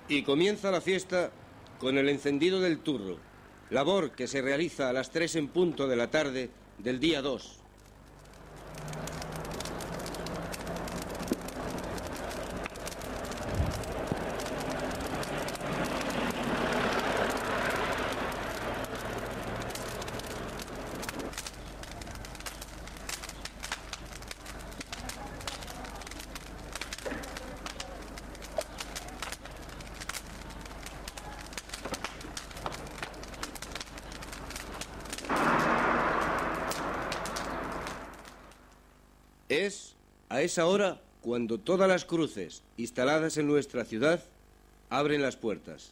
Y comienza la fiesta con el encendido del turro, labor que se realiza a las 3 en punto de la tarde del día 2. Es a esa hora cuando todas las cruces instaladas en nuestra ciudad abren las puertas.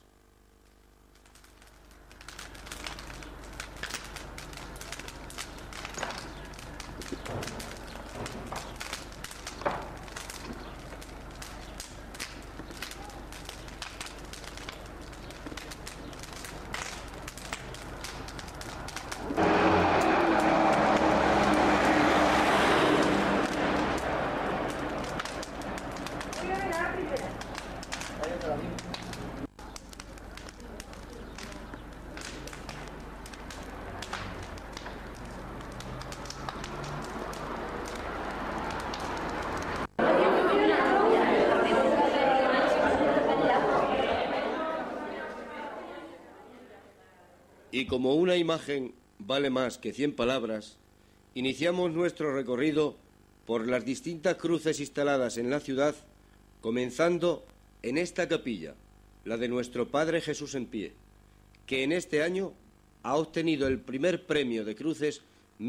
Y como una imagen vale más que 100 palabras, iniciamos nuestro recorrido por las distintas cruces instaladas en la ciudad, comenzando en esta capilla, la de nuestro Padre Jesús en pie, que en este año ha obtenido el primer premio de cruces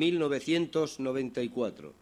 1994.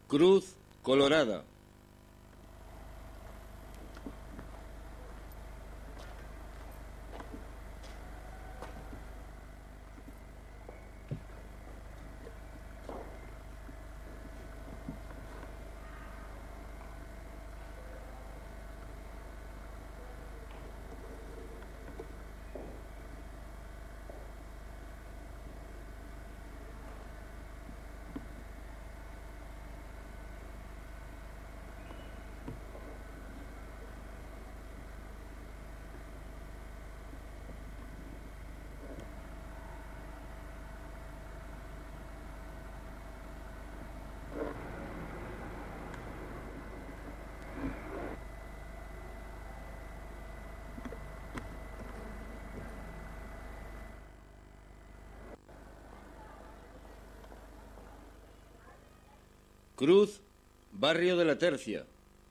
Cruz colorada. Cruz, barrio de la Tercia.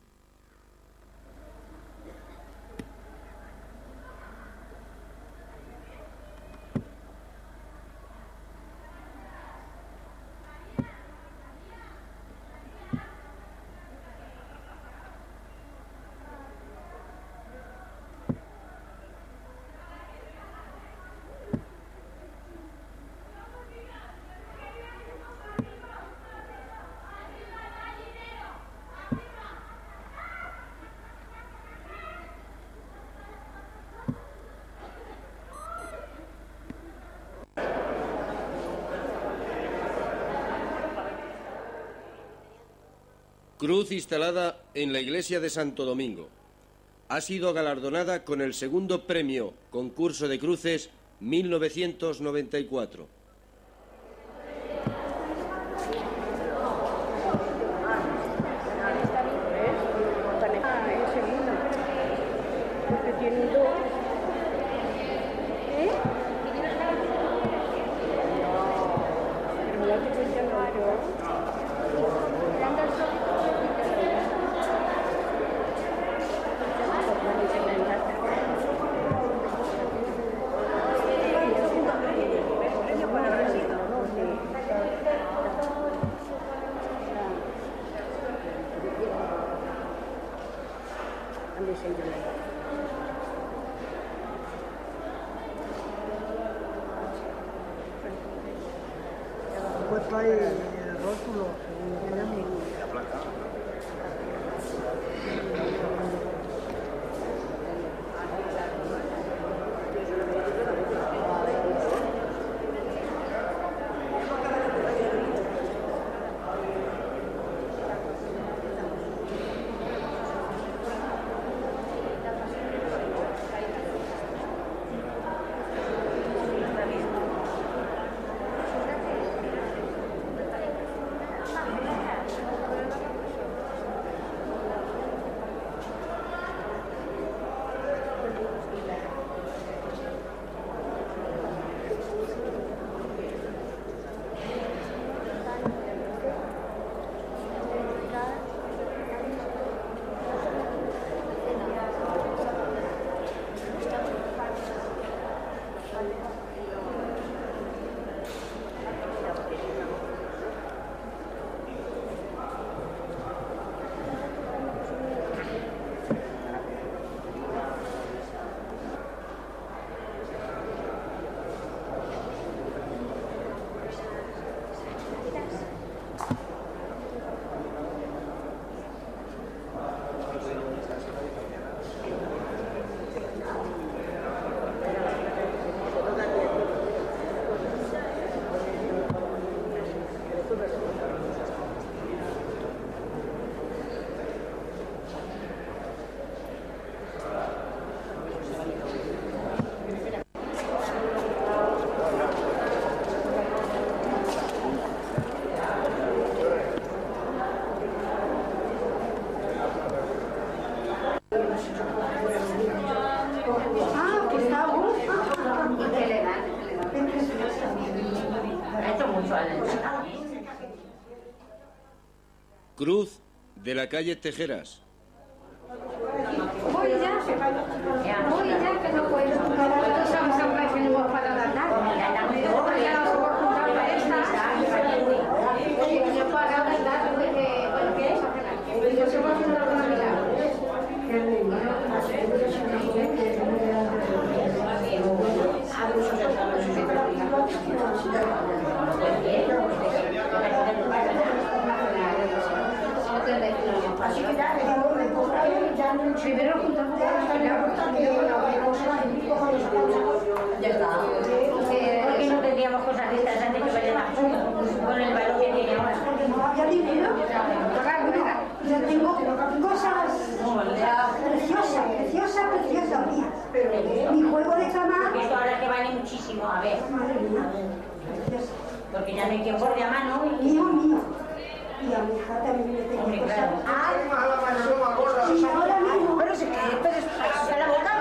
Cruz instalada en la iglesia de Santo Domingo. Ha sido galardonada con el segundo premio Concurso de Cruces 1994. Después trae el rótulo, la placa. Cruz de la calle Tejeras. Voy ya, que no puedo. Estamos que no para dar nada. Ya no puedo comprar esta. Yo para dar, primero juntamos con la ya está. ¿Por qué no tendríamos cosas de estas antes que valen más con el valor que tiene ahora? Porque no había dinero. Yo tengo cosas preciosas mías. Mi juego de cama. Esto ahora que vale muchísimo, a ver. Madre mía, preciosa. Porque ya no hay quien borde a mano y... Mío. Y a mi hija también le tengo Hombre, cosas. claro. Y ahora mismo. Pero si que después se la boca.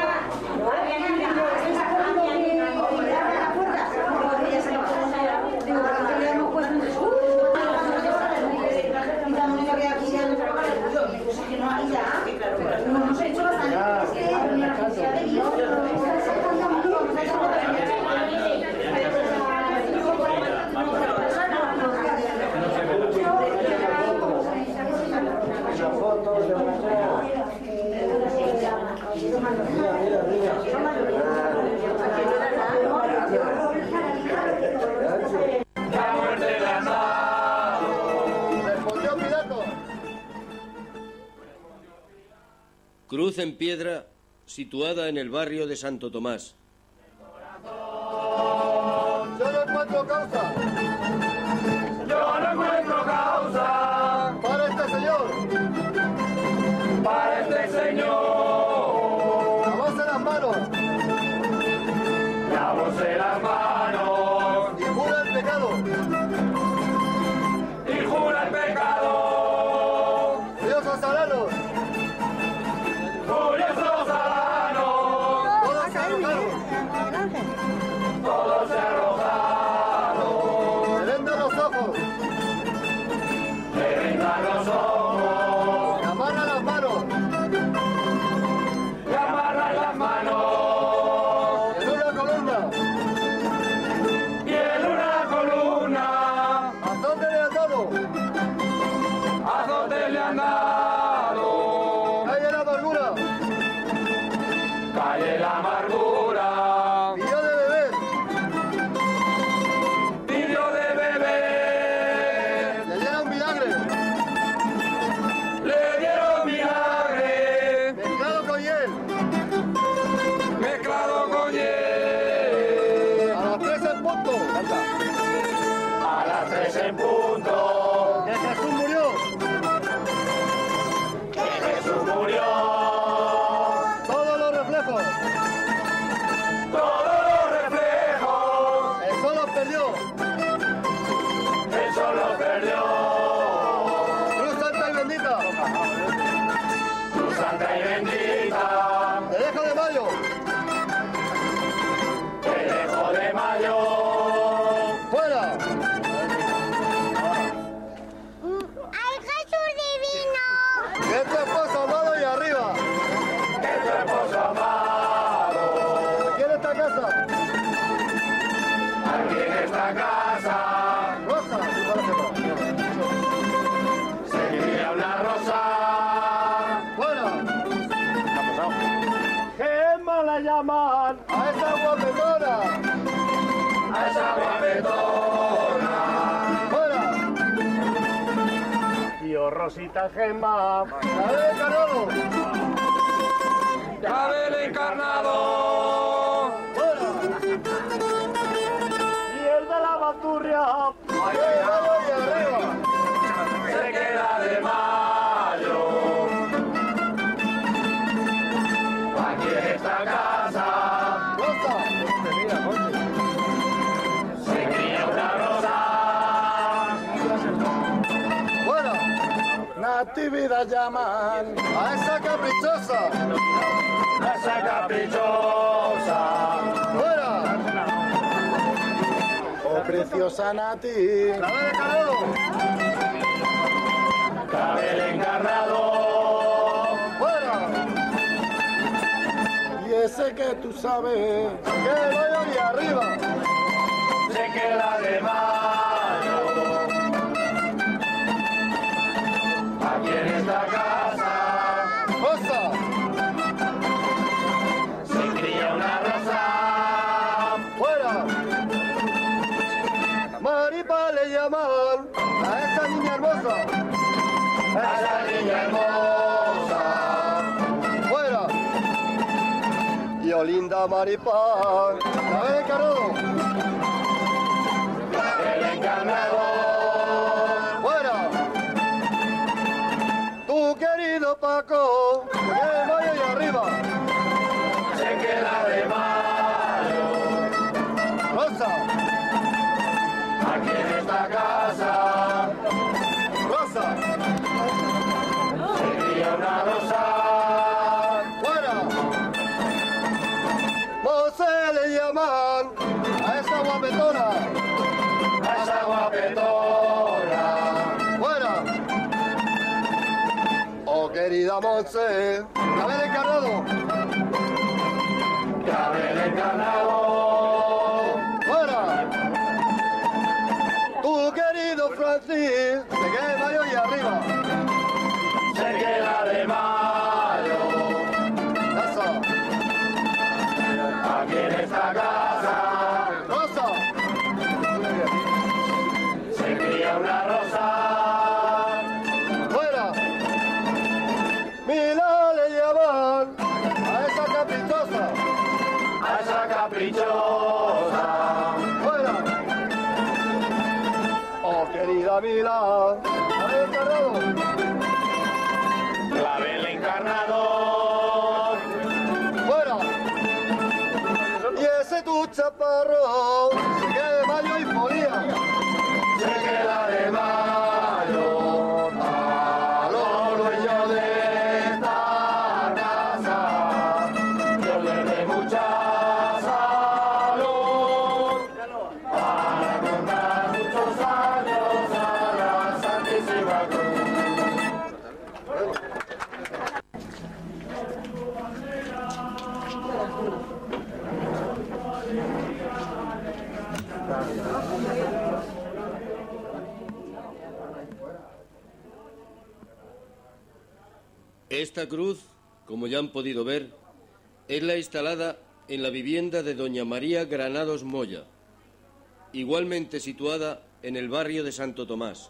Cruz en piedra situada en el barrio de Santo Tomás. Yo no encuentro causa. Yo no encuentro causa. Para este señor. Para este señor. Lávose las manos. Lávose las manos. Y jura el pecado. Y jura el pecado. Furiosos alanos. Furiosos alanos. Todos se arrojaron. Todos se arrojaron. Le vendan los ojos. Le vendan los ojos. Le amarran las manos. Le amarran las manos. Y en una columna. Y en una columna. Azótele a todo. Azótele a dado. Calle la amargura. Calle la amargura. Pidió de beber. Pidió de beber. Le dieron vinagre. Le dieron vinagre. Mezclado con hiel. Mezclado con hiel. A las 3 en punto. A las 3 en punto. Que Jesús murió. Que Jesús murió. Todos los reflejos. Todos los reflejos. El sol los perdió. El sol los perdió. Cruz santa y bendita. Cruz santa y bendita. Te dejo de mayo. Te dejo de mayo. Fuera. ¡Ay, Jesús divino! Que tu esposo amado y arriba. Que tu esposo amado. Aquí en esta casa. Aquí en esta casa. Rosa. Se cría una rosa. Fuera. Gemma la llaman. A esa guapetona. A esa guapetona. Fuera. Tío Rosita Gemma. Cabel encarnado. Cabel encarnado. Y el de la bandurria. Y arriba. Se queda de mayo. Aquí en esta casa. Rosa. Se cría una rosa. Bueno. Natividad llaman a esa caprichosa. A esa caprichosa. Fuera. Oh preciosa Nati. Cabel encarnado. Cabel encarnado. Fuera. Y ese que tú sabes que voy aquí arriba. Se queda de mayo. Aquí en esta casa. Rosa. Se cría una rosa. Fuera. Maripa le llaman a esa niña hermosa. A esa niña hermosa. oh linda Maripán, Clavel encarnado. Clavel encarnado. Fuera. Tu querido Paco, que vaya ahí arriba. Se queda de mayo. Rosa. Aquí en esta casa. Rosa. Se cría una rosa. Fuera. ¿Cómo se le llaman a esa guapetona? A esa guapetona. Fuera. Oh, querida Monse, Clavel encarnado. Clavel encarnado. Fuera. Tu querido Francis, se queda de mayo y arriba. Se queda de mayo. Eso. Aquí en esta casa. Rosa. Se cría una rosa. Fuera. Mila le llaman a esa caprichosa. A esa caprichosa. Fuera. Oh, querida Mila, Clavel encarnado. Clavel encarnado. Fuera. Y ese tu chaparro se queda de mayo y polía. Se queda de mayo. A los dueños de esta casa. Dios les dé mucha salud. Para contar muchos años a la Santísima Cruz. Esta cruz, como ya han podido ver, es la instalada en la vivienda de doña María Granados Moya, igualmente situada en el barrio de Santo Tomás.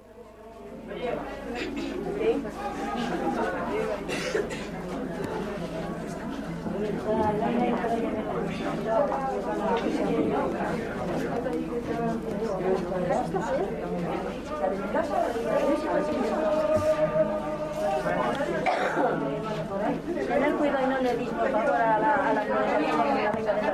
Tener cuidado y no le dis, por favor, a la niña que venga de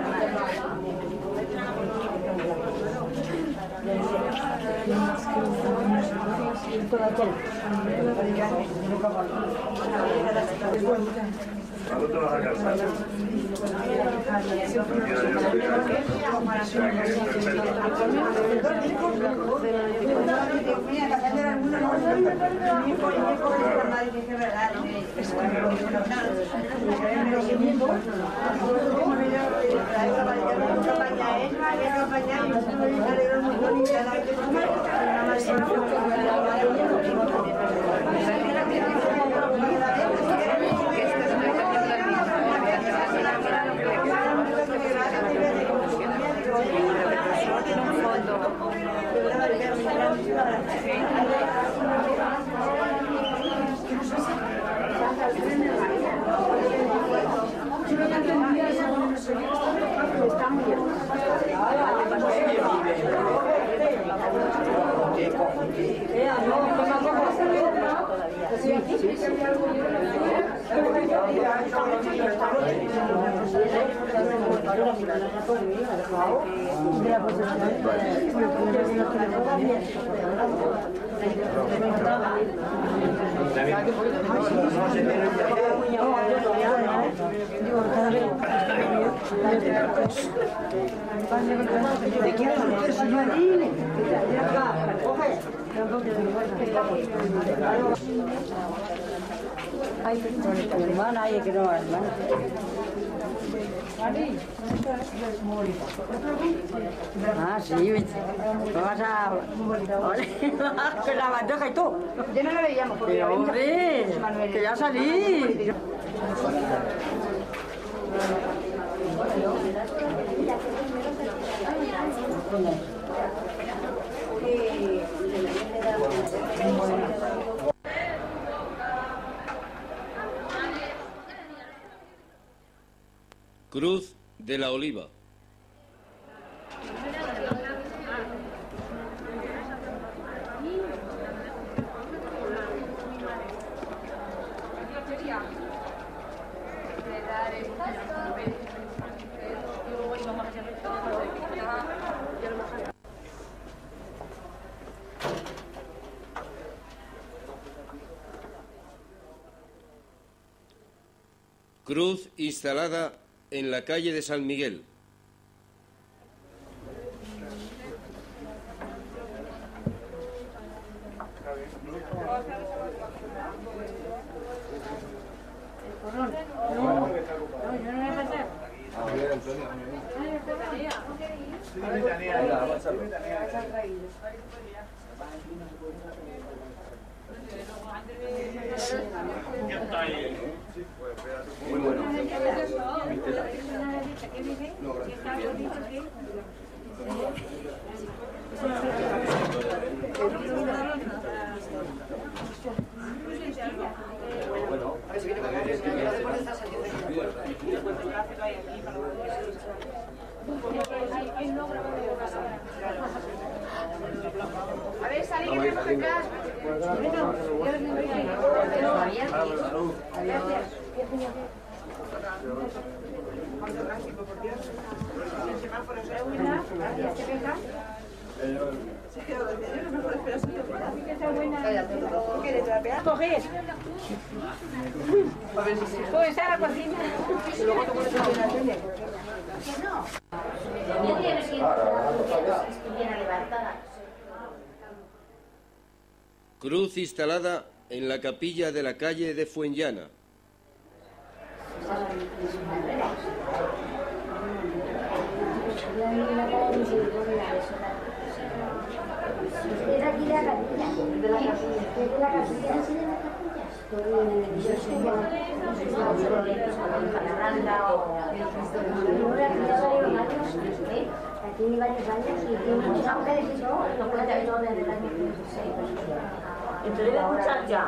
Ay, hermana, ay, que no, hermana. Ah, sí, vas a... Con la bandeja y todo. Ya no lo veíamos porque Pero, hombre, que ya salí. Cruz de la Oliva. Cruz instalada en la calle de San Miguel. Muy bueno. A ver, salí que tenemos atrás. Coger. Pues está la cocina. No tienes que ir estuviera levantada. Cruz instalada en la capilla de la calle de Fuenllana. Es aquí la capilla. ¿De la capilla? ¿De la capilla? ¿Sí de la capilla? Aquí ni varios años y tiene muchas mujeres y todo. No puede haber todo desde el año 16. Entonces la muchacha.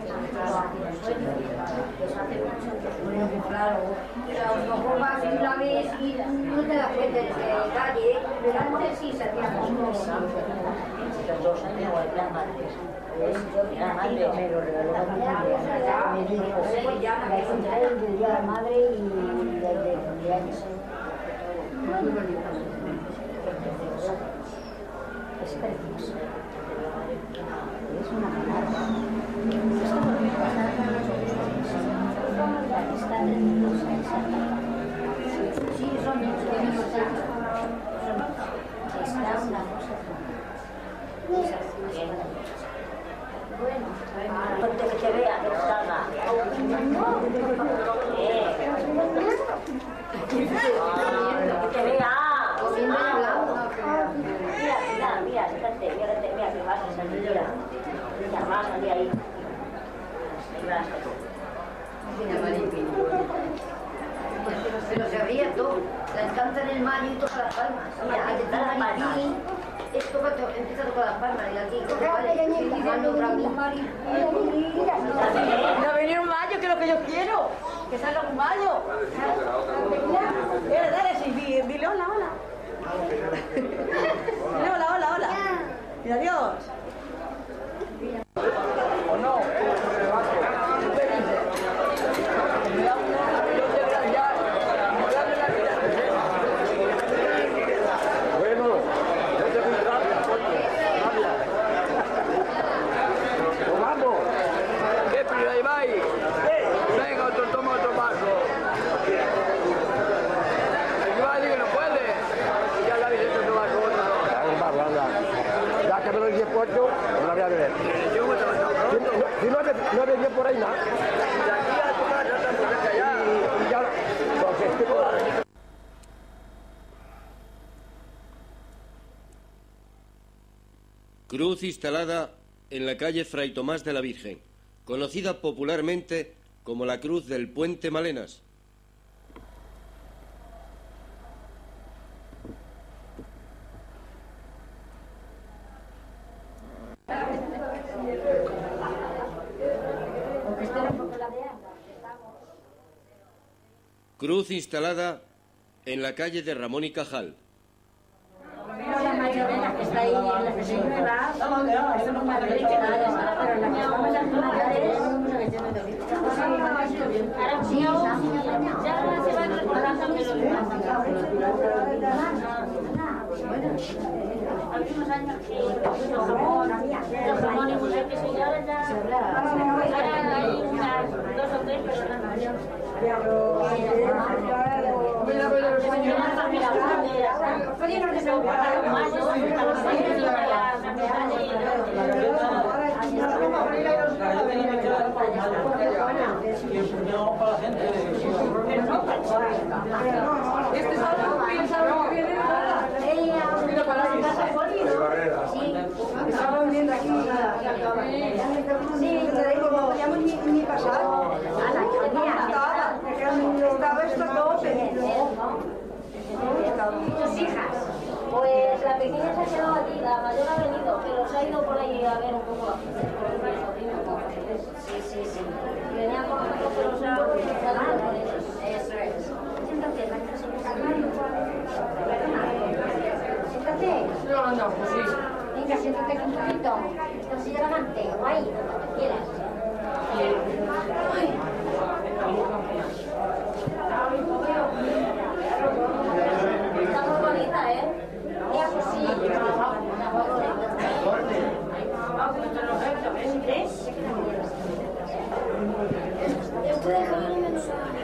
Bueno, claro. Los copas y la ves y no te das cuenta de que calle. Pero antes sí se hacía cosas. Los dos años eran madres. Era madre. Me lo regaló la madre. Me dijo, me encontré el día de la madre y el de cumpleaños. Es precioso. Es una palabra. Es como que pasa está sí, son muchos. Está una cosa. Bueno, que te vea, que salga. Que te vea. Mira, fíjate, mira que vas a salir, mira, vas a salir ahí. Pero se abría todo. Las cantan el mayo y todas las palmas. Mira, aquí esto empieza a tocar las palmas y aquí No venir un mayo, que es lo que yo quiero. Que salga un mayo. Dale, sí, dile hola, hola. Dile hola, hola, hola. Y adiós. ¿O no? No la voy a beber. Si no te dio por ahí nada. Cruz instalada en la calle Fray Tomás de la Virgen, conocida popularmente como la Cruz del Puente Malenas. Cruz instalada en la calle de Ramón y Cajal. La Mayorena, que está ahí en la estación nueva, eso no me ha dicho nada, pero la que estamos en la calle es... Ahora sí, ya se van recuperando que los algunos años que los jamones y mujer que soy yo, ahora hay unas 2 o 3 personas Estaba viviendo aquí. Sí, no podíamos ni pasar. Estaba esto todo pedido. ¿Tus hijas? Pues la pequeña se ha quedado aquí, la mayor ha venido, pero se ha ido por ahí a ver un poco la Sí. Venían con nosotros, pero se ha ido con ellos. Eso es. Siéntate, siéntate. No, no, pues sí. Venga, siéntate un poquito. Esta silla adelante, o ahí, donde quieras. Está muy bonita, ¿eh? Mira, pues sí. Esto déjame menos.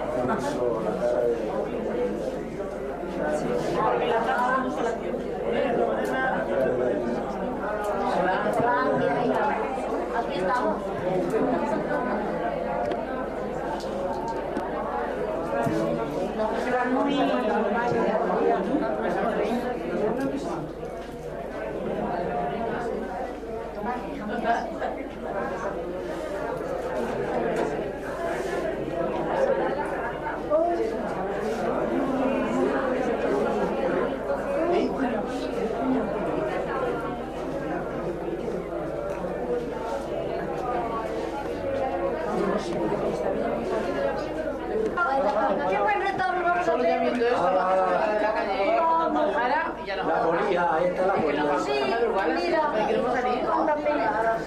Aquí estamos. Qué buen retorno vamos a tener. La bolilla, ahí está la bolilla. Sí, mira, una pena.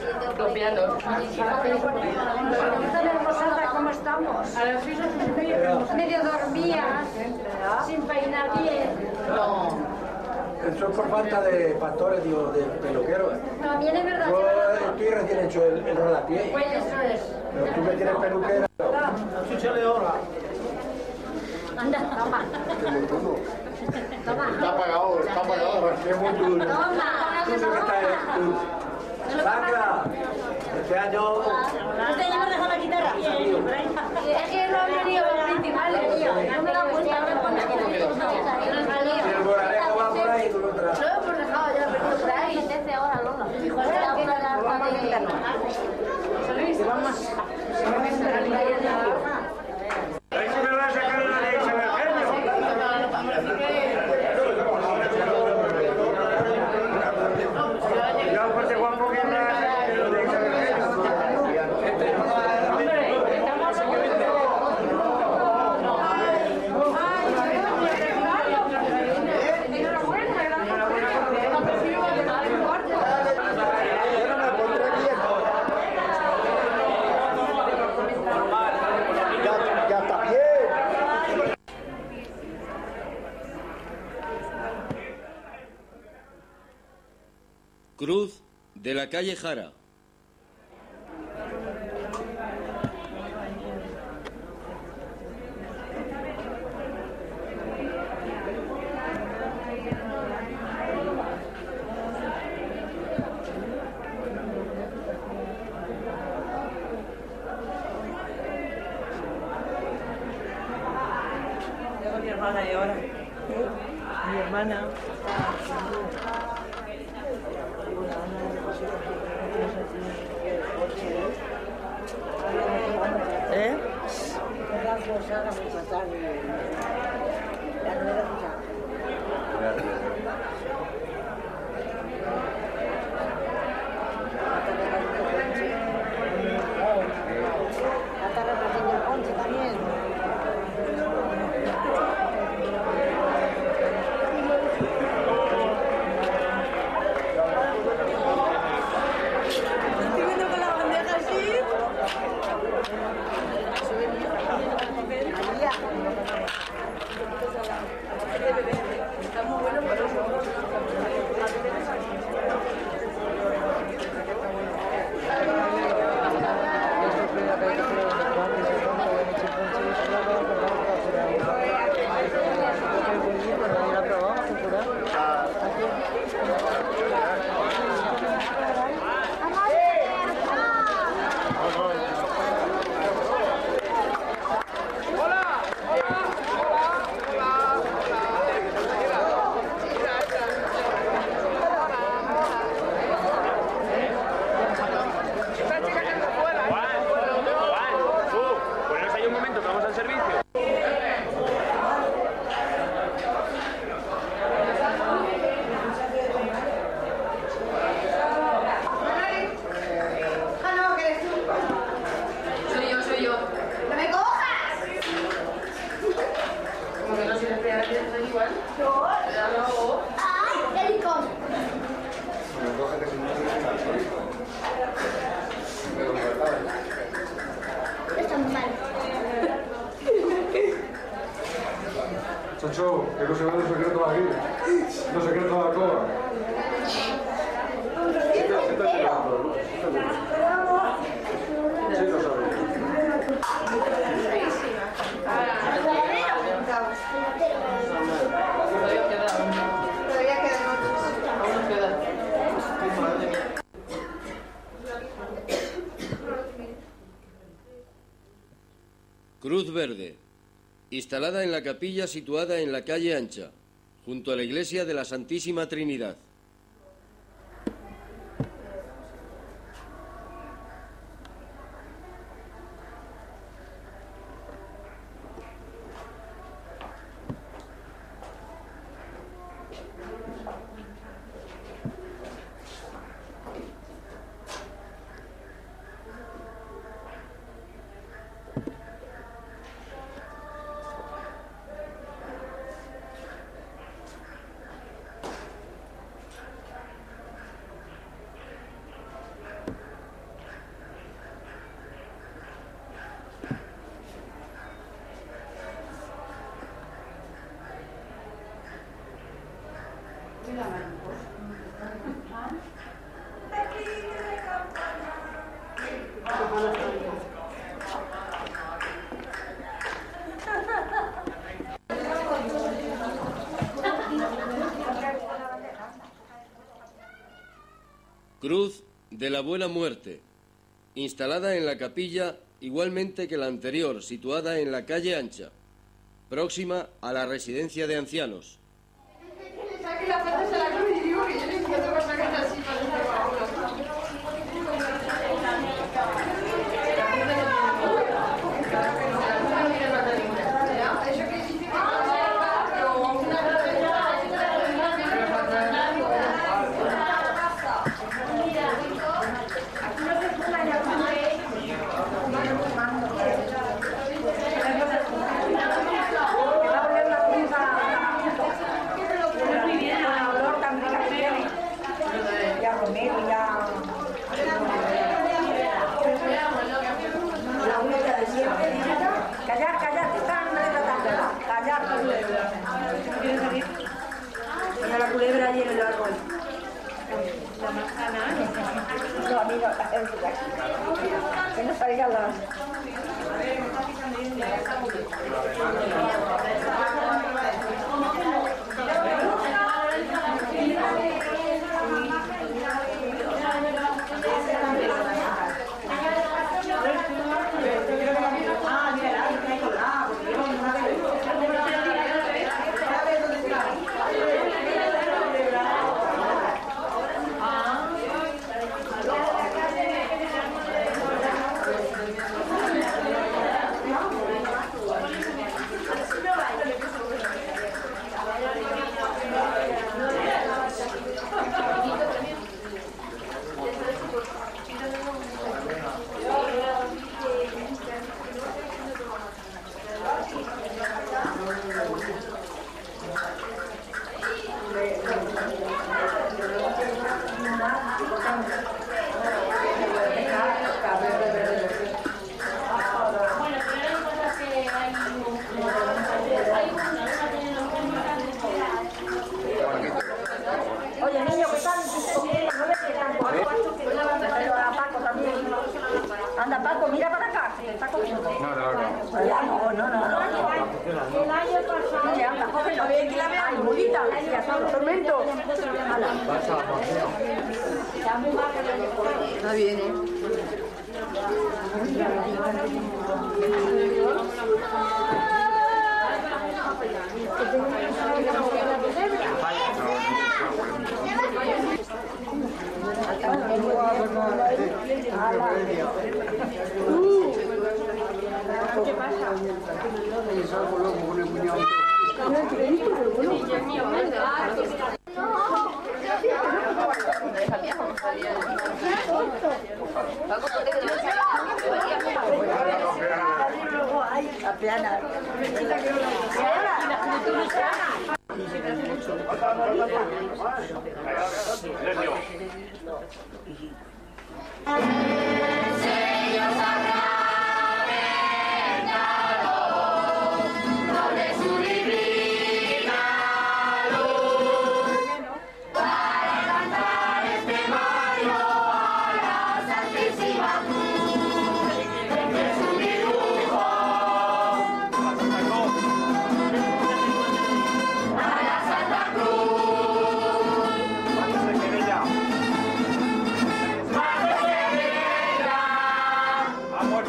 Tan hermosada como estamos. Medio dormías, sin peinar bien. No. Eso es por falta de pastores, digo, de peluqueros. También es verdad. Yo estoy recién hecho el rodapié. Pues eso es. Pero tú me tienes peluquera. Chucha de hora. Anda, toma. Toma. Está apagado, es muy duro. Toma. Sandra, este año... ¿Este año me dejó la guitarra? Es que no han venido los principales, tío. No me lo cuenta. Si el moralejo va por ahí, tú lo traes. Lo hemos dejado ya, pero por ahí. Desde ahora, Lola. Hijo, es la una de la tarde. Vamos. Ahí se me va a sacar la leche del yo, pues, guapo que me Cruz de la calle Jara. Tengo mi hermana y ahora. Mi hermana. ¿Eh? La tarde también. Cruz verde, instalada en la capilla situada en la calle Ancha, junto a la iglesia de la Santísima Trinidad. Cruz de la Buena Muerte, instalada en la capilla igualmente que la anterior, situada en la calle Ancha, próxima a la residencia de ancianos. La culebra y el árbol. La manzana. No, a mí no, que no salga la... Oye, niño, ¿qué tal? No ves que están a Paco también. Anda, Paco, mira para acá, que está comiendo. No. El año pasado. Sí, anda, cógelo. Ay, mulita, decía, tormento. No viene. ¿Qué pasa? La plana. Amor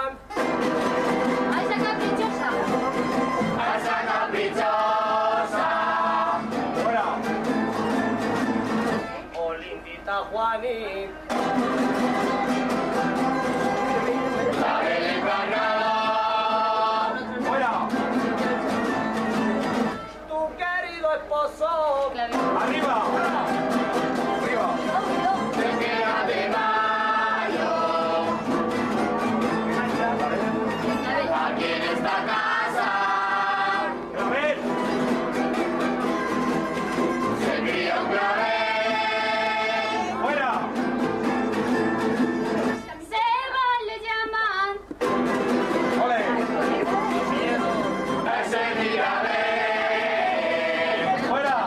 llaman. ¡A esa caprichosa! A esa caprichosa. Fuera. Oh, lindita Juanita. La Belén Granada. Fuera. Tu querido esposo. Arriba. Arriba. Te queda de mayo. Aquí en esta casa. A ver. Se cría un clavel. Fuera. ¡Seba le llaman! Ole. Ese Mirabel. Fuera.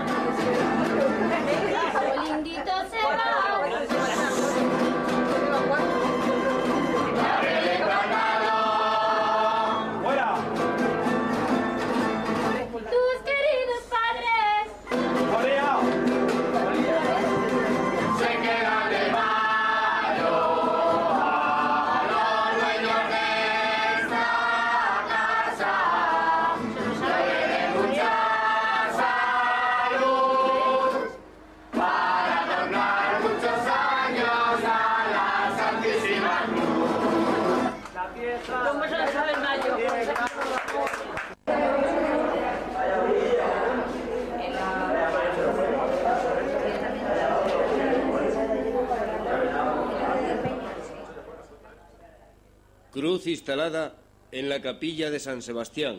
¡Oh, lindito Seba! La Belén Granada. Fuera. ¡Tus queridos padres! Corea. Se quedan de mayo a los dueños de esta casa. Le den mucha salud para tornar muchos años a la Santísima Cruz. La pieza. ¿Cómo se lo sabe el mayo? Cruz instalada en la capilla de San Sebastián.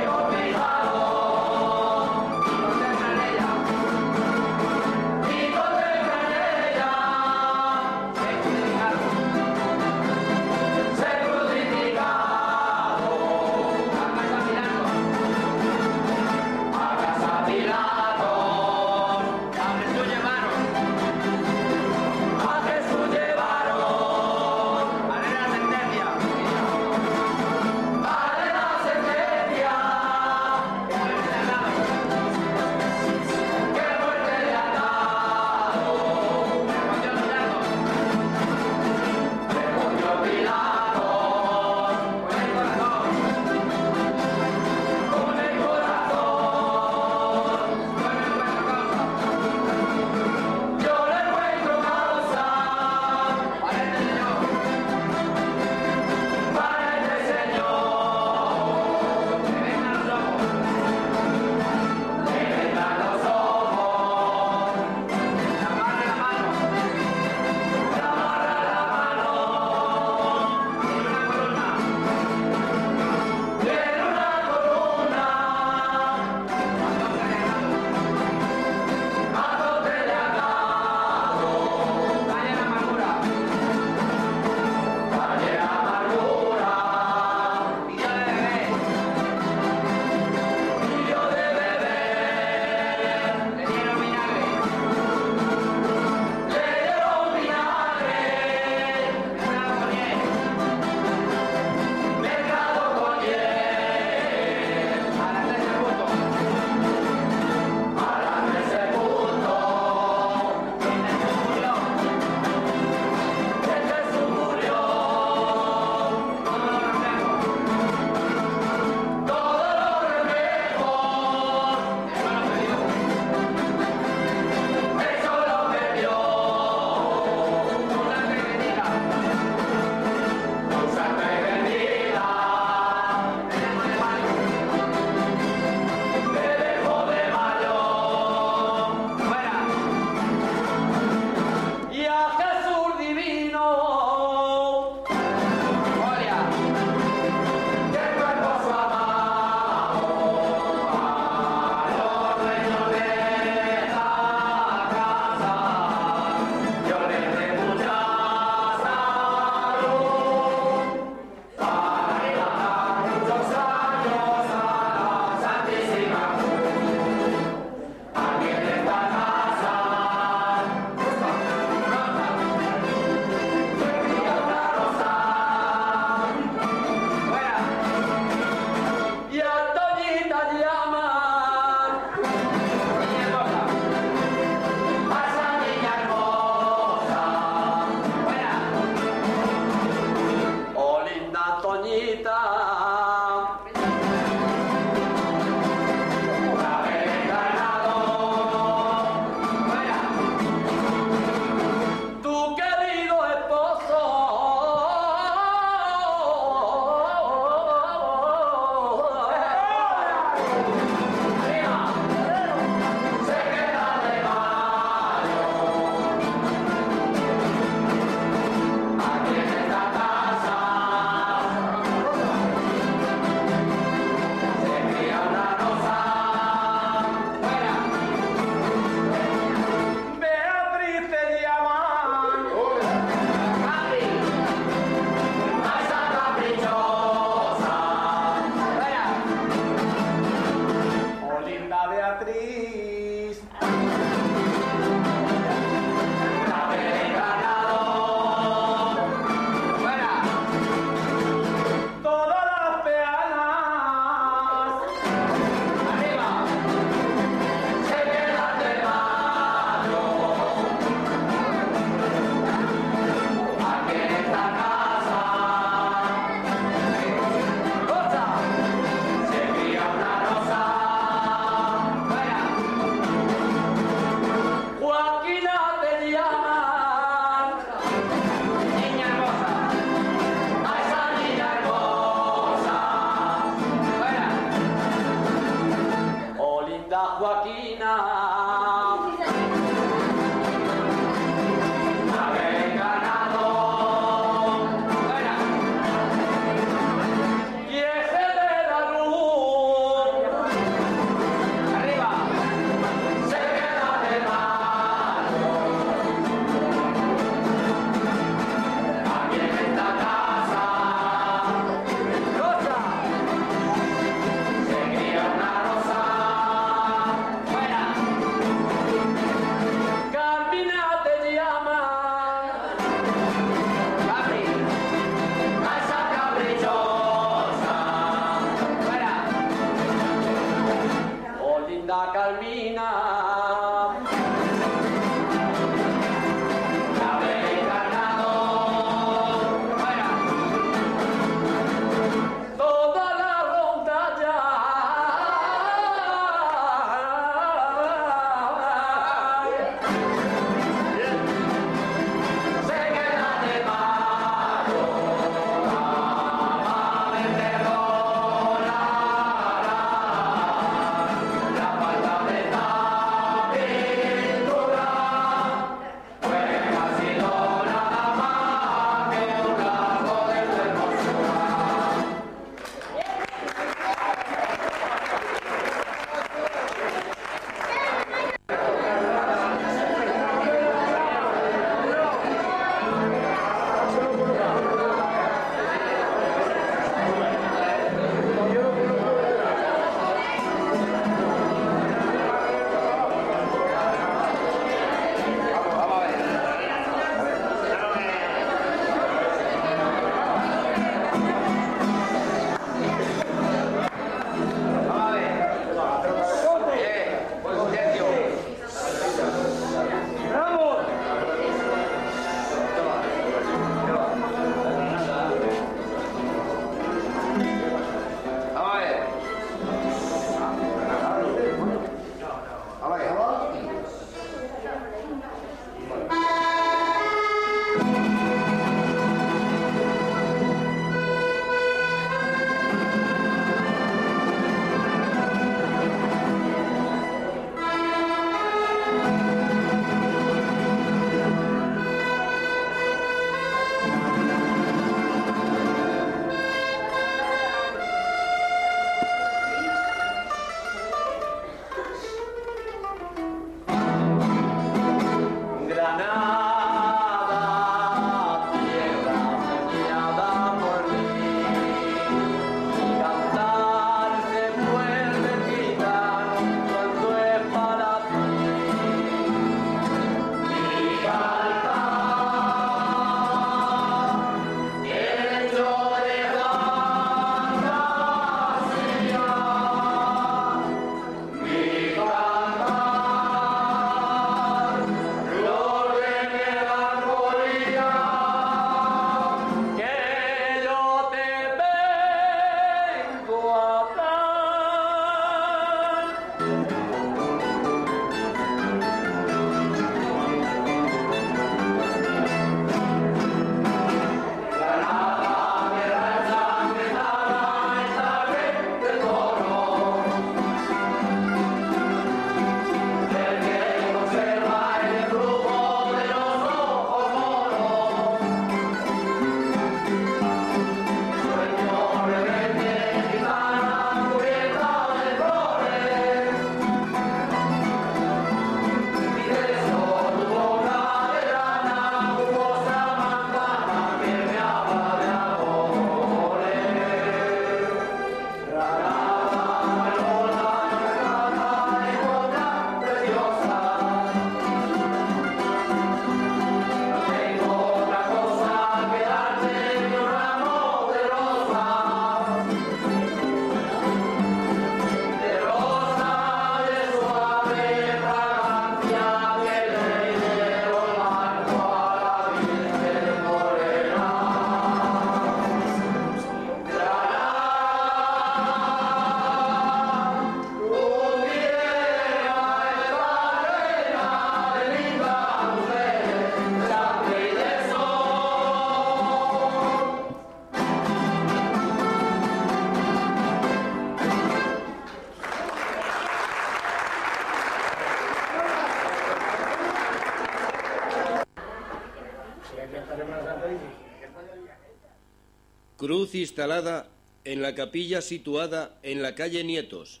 Cruz instalada en la capilla situada en la calle Nietos.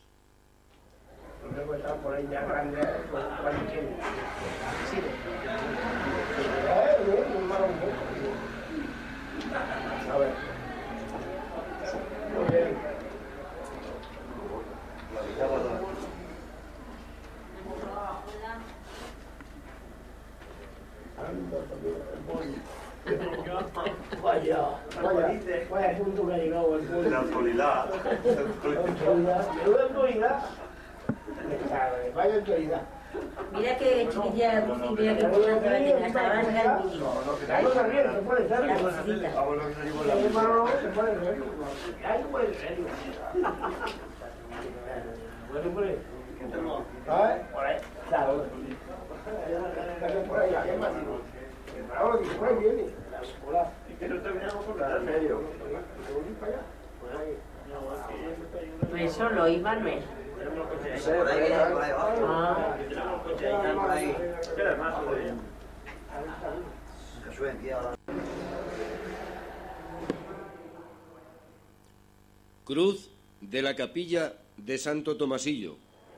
A ver. Muy bien. Vaya punto que ha llegado el punto. La autoridad. Menuda autoridad. Vaya autoridad. Mira que chiquilla, mira que hasta ahora llega el vídeo. Vamos a ver, se puede ser. La visita. Se puede ser. Ahí puede ser. ¿Puede por ahí? Por ahí. Claro. Por ahí, ¿qué más? Ahora que por ahí viene. Hola. ¿Y que no terminamos por la medio? Pues solo, y Manuel. Por ahí viene, por ahí va. Ah. Por ahí. Que suben, tío. Cruz de la capilla de Santo Tomasillo.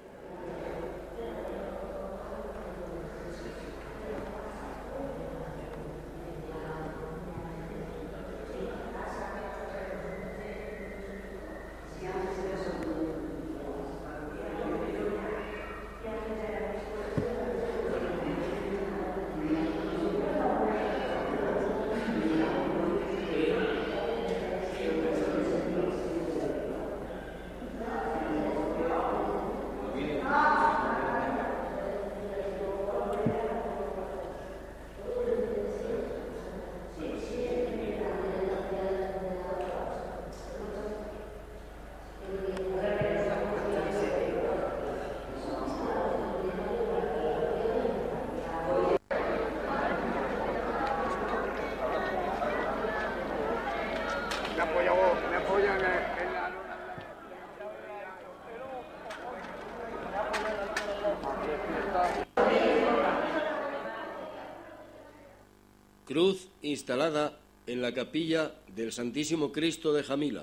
Me apoyan en la luna. Cruz instalada en la capilla del Santísimo Cristo de Jamila.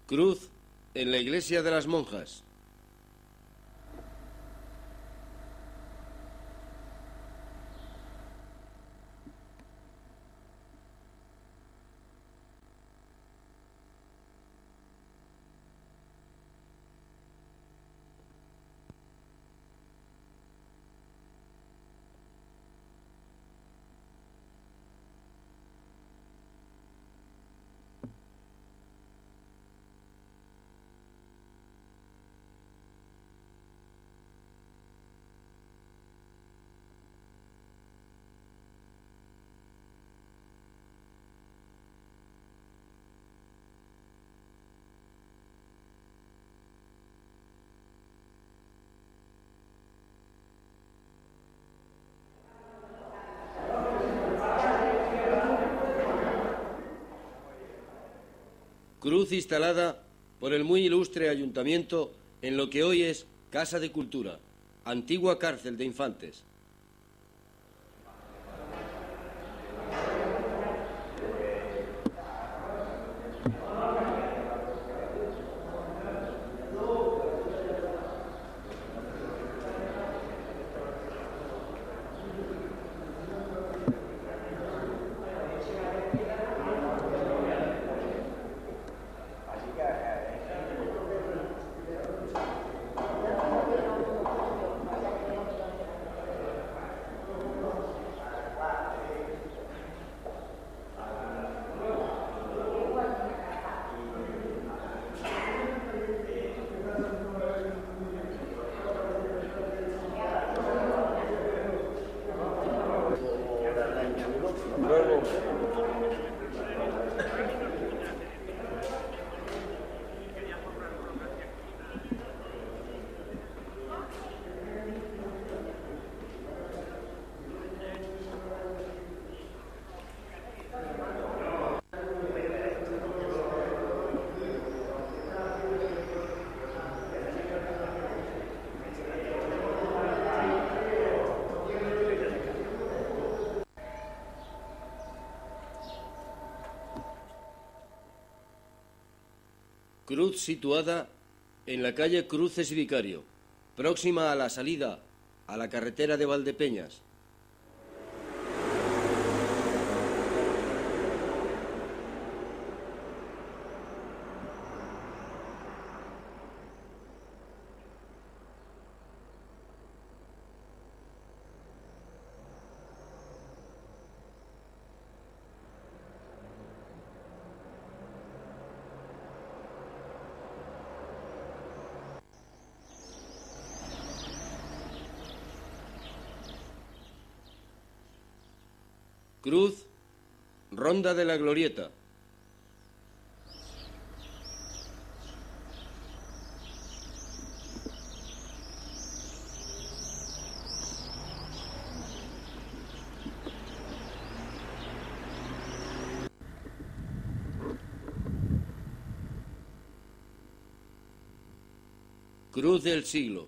Cruz en la iglesia de las monjas. Cruz instalada por el muy ilustre ayuntamiento en lo que hoy es Casa de Cultura, antigua cárcel de infantes. Cruz situada en la calle Cruces Vicario, próxima a la salida a la carretera de Valdepeñas. Cruz, Ronda de la Glorieta. Cruz del Siglo.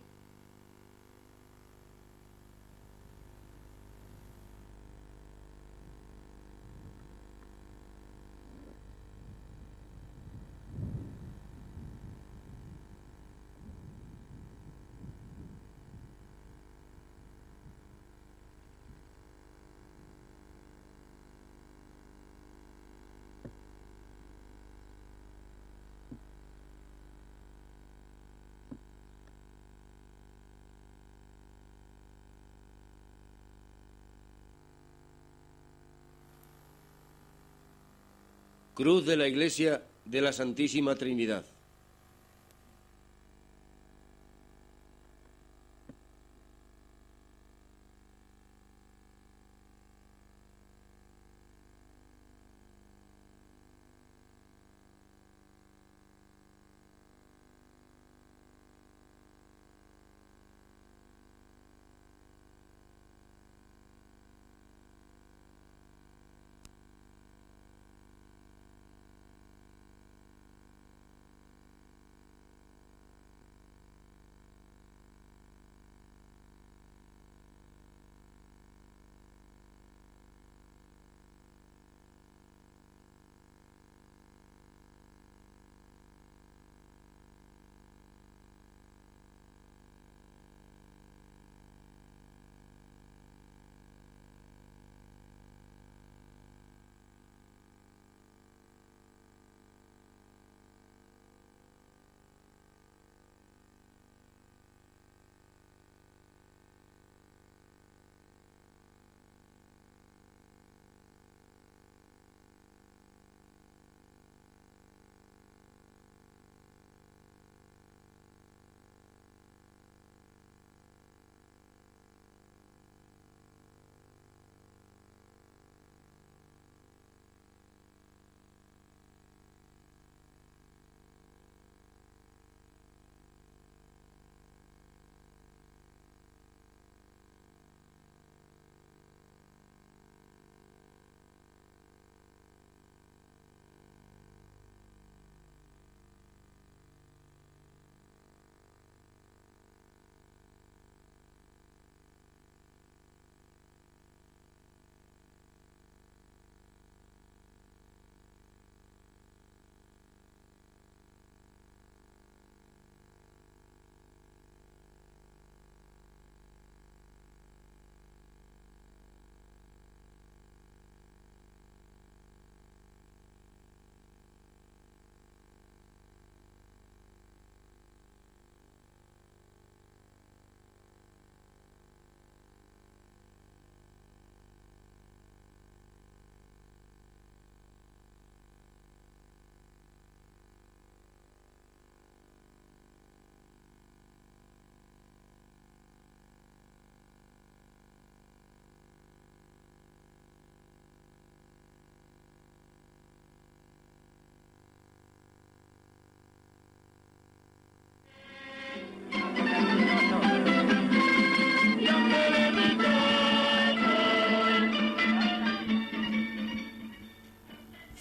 Cruz de la Iglesia de la Santísima Trinidad.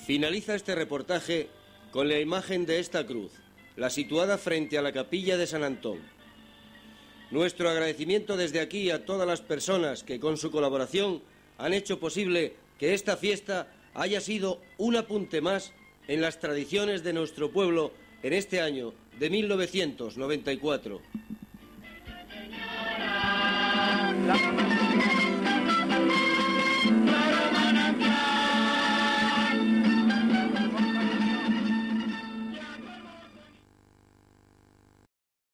Finaliza este reportaje con la imagen de esta cruz, la situada frente a la capilla de San Antón. Nuestro agradecimiento desde aquí a todas las personas que con su colaboración han hecho posible que esta fiesta haya sido un apunte más en las tradiciones de nuestro pueblo en este año de 1994.